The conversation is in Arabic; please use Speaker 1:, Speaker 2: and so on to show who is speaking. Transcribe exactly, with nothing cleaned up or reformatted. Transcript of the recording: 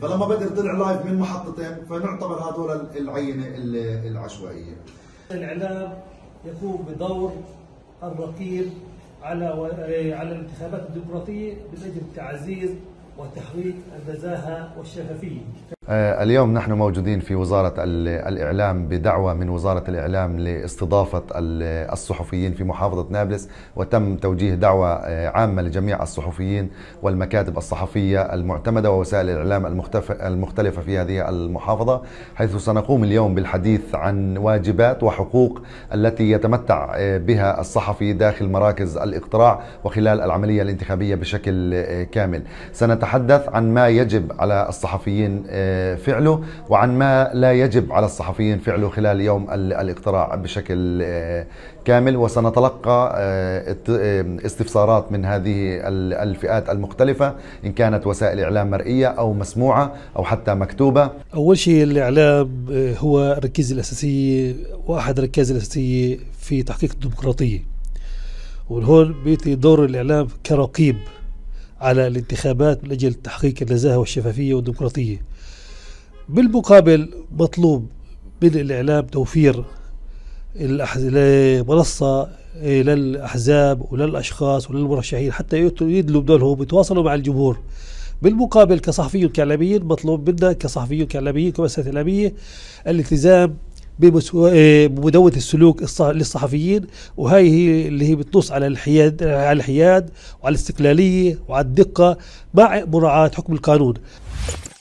Speaker 1: فلما بدر طلع لايف من محطتين فنعتبر هذول العينه العشوائيه.
Speaker 2: الاعلام يقوم بدور الرقيب على على الانتخابات الديمقراطيه من اجل تعزيز وتحقيق النزاهه والشفافيه.
Speaker 3: اليوم نحن موجودين في وزارة الإعلام بدعوة من وزارة الإعلام لاستضافة الصحفيين في محافظة نابلس، وتم توجيه دعوة عامة لجميع الصحفيين والمكاتب الصحفية المعتمدة ووسائل الإعلام المختلفة في هذه المحافظة، حيث سنقوم اليوم بالحديث عن واجبات وحقوق التي يتمتع بها الصحفي داخل مراكز الاقتراع وخلال العملية الانتخابية بشكل كامل. سنتحدث عن ما يجب على الصحفيين فعله وعن ما لا يجب على الصحفيين فعله خلال يوم الاقتراع بشكل كامل، وسنتلقى استفسارات من هذه الفئات المختلفة إن كانت وسائل إعلام مرئية أو مسموعة أو حتى مكتوبة.
Speaker 4: أول شيء الإعلام هو الركيزة الأساسية وأحد الركائز الأساسية في تحقيق الديمقراطية، وهون بيأتي دور الإعلام كرقيب على الانتخابات من أجل تحقيق النزاهة والشفافية والديمقراطية. بالمقابل مطلوب من الإعلام توفير منصة للأحزاب وللأشخاص وللمرشحين حتى يدلوا بدورهم يتواصلوا مع الجمهور. بالمقابل كصحفيين كإعلاميين مطلوب منا كصحفيين كإعلاميين كمؤسسات إعلامية الالتزام بمدونة السلوك للصحفيين، وهي هي اللي هي بتنص على الحياد على الحياد وعلى الاستقلالية وعلى الدقة مع مراعاة حكم القانون.